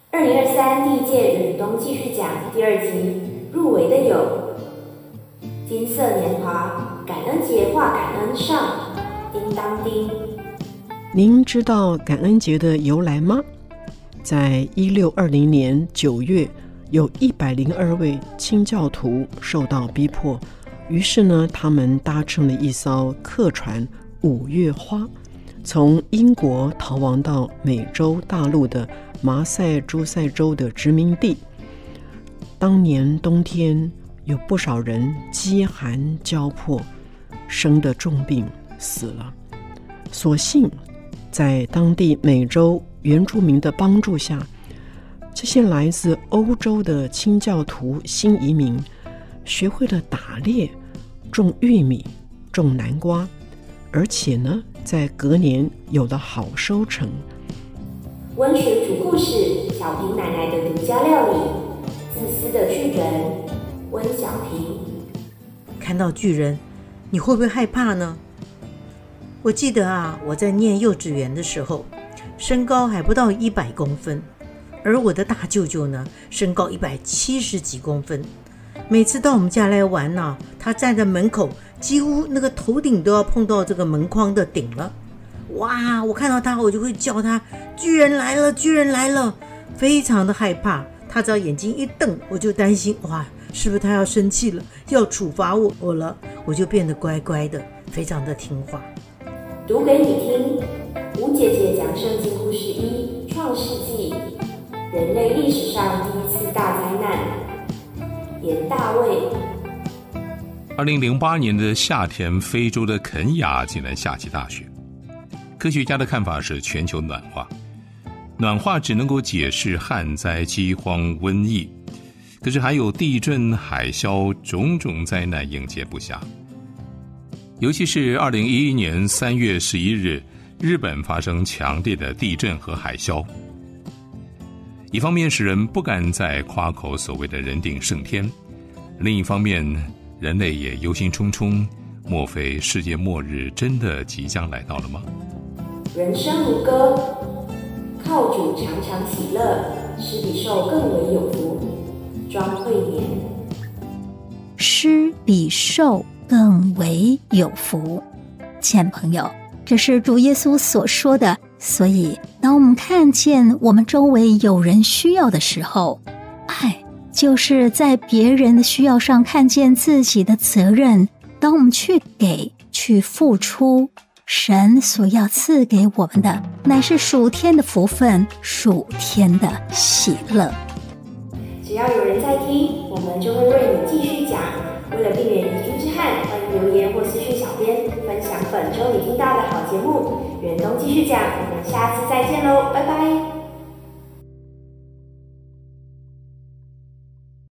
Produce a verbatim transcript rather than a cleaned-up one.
二零二三第一届远东继续奖第二集入围的有金色年华、感恩节画感恩上、叮当叮。 您知道感恩节的由来吗？在一六二零年九月，有一百零二位清教徒受到逼迫，于是呢，他们搭乘了一艘客船五月花，从英国逃亡到美洲大陆的马赛诸塞州的殖民地。当年冬天，有不少人饥寒交迫，生得重病死了。所幸在当地美洲原住民的帮助下，这些来自欧洲的清教徒新移民学会了打猎、种玉米、种南瓜，而且呢，在隔年有了好收成。 温水煮故事，小平奶奶的独家料理，自私的巨人，温小平。 看到巨人，你会不会害怕呢？我记得啊，我在念幼稚园的时候，身高还不到一百公分，而我的大舅舅呢，身高一百七十几公分。每次到我们家来玩啊，他站在门口，几乎那个头顶都要碰到这个门框的顶了。哇！我看到他，我就会叫他巨人来了，巨人来了，非常的害怕。他只要眼睛一瞪，我就担心，哇，是不是他要生气了，要处罚我我了？我就变得乖乖的，非常的听话。 读给你听，吴姐姐讲圣经故事一：创世纪，人类历史上第一次大灾难。严大卫。 二零零八年的夏天，非洲的肯亚竟然下起大雪。科学家的看法是全球暖化，暖化只能够解释旱灾、饥荒、瘟疫，可是还有地震、海啸，种种灾难应接不暇。尤其是二零一一年三月十一日，日本发生强烈的地震和海啸，一方面使人不敢再夸口所谓的人定胜天，另一方面人类也忧心忡忡，莫非世界末日真的即将来到了吗？ 人生如歌，靠主常常喜乐，施比受更为有福。庄慧莲。 施比受更为有福。亲爱的朋友，这是主耶稣所说的，所以当我们看见我们周围有人需要的时候，爱就是在别人的需要上看见自己的责任。当我们去给、去付出，神所要赐给我们的乃是属天的福分，属天的喜乐。 只要有人在听，我们就会为你继续讲。为了避免遗珠之憾，欢迎留言或私讯小编分享本周你听到的好节目。远东继续讲，我们下次再见喽，拜拜。